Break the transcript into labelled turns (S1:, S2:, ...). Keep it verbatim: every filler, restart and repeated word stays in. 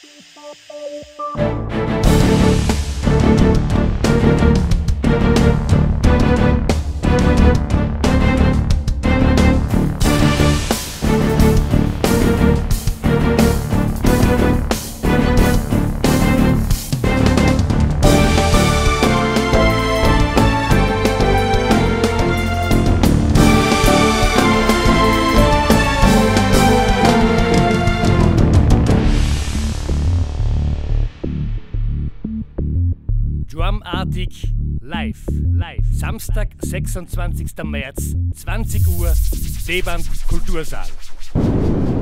S1: Drumartig live, live. Samstag, sechsundzwanzigster März, zwanzig Uhr, D-Band Kultursaal.